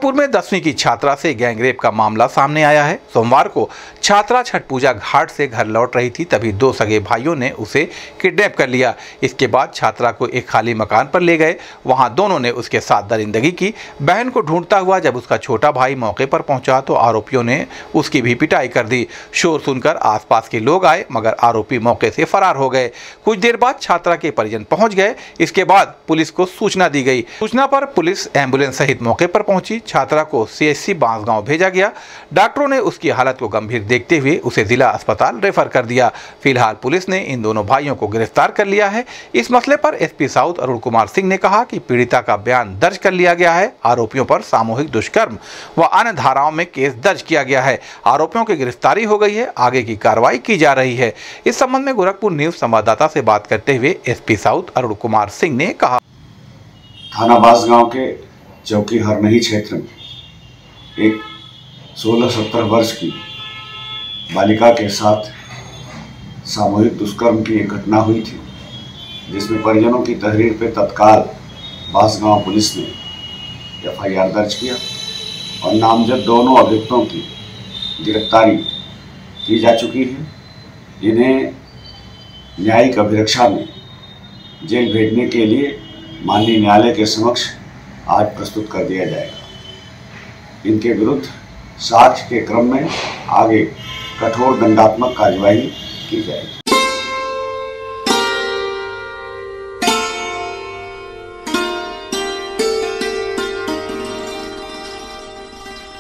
गोरखपुर में 10वीं की छात्रा से गैंगरेप का मामला सामने आया है। सोमवार को छात्रा छठ पूजा घाट से घर लौट रही थी, तभी दो सगे भाइयों ने उसे किडनैप कर लिया। इसके बाद छात्रा को एक खाली मकान पर ले गए। वहां दोनों ने उसके साथ दरिंदगी की। बहन को ढूंढता हुआ जब उसका छोटा भाई मौके पर पहुंचा तो आरोपियों ने उसकी भी पिटाई कर दी। शोर सुनकर आसपास के लोग आए, मगर आरोपी मौके से फरार हो गए। कुछ देर बाद छात्रा के परिजन पहुंच गए। इसके बाद पुलिस को सूचना दी गई। सूचना पर पुलिस एम्बुलेंस सहित मौके पर पहुंची। छात्रा को सीएचसी बांसगांव भेजा गया। डॉक्टरों ने उसकी हालत को गंभीर देखते हुए उसे जिला अस्पताल रेफर कर दिया। फिलहाल पुलिस ने इन दोनों भाइयों को गिरफ्तार कर लिया है। इस मसले पर एसपी साउथ अरुण कुमार सिंह ने कहा कि पीड़िता का बयान दर्ज कर लिया गया है। आरोपियों पर सामूहिक दुष्कर्म व अन्य धाराओं में केस दर्ज किया गया है। आरोपियों की गिरफ्तारी हो गई है। आगे की कार्रवाई की जा रही है। इस संबंध में गोरखपुर न्यूज संवाददाता से बात करते हुए एसपी साउथ अरुण कुमार सिंह ने कहा, थाना बांसगांव के चौकी हरनही क्षेत्र में एक 16-17 वर्ष की बालिका के साथ सामूहिक दुष्कर्म की एक घटना हुई थी, जिसमें परिजनों की तहरीर पर तत्काल बांसगांव पुलिस ने एफआईआर दर्ज किया और नामजद दोनों अभियुक्तों की गिरफ्तारी की जा चुकी है। इन्हें न्यायिक अभिरक्षा में जेल भेजने के लिए माननीय न्यायालय के समक्ष आज प्रस्तुत कर दिया जाएगा। इनके विरुद्ध साक्ष्य के क्रम में आगे कठोर दंडात्मक कार्यवाही की जाएगी।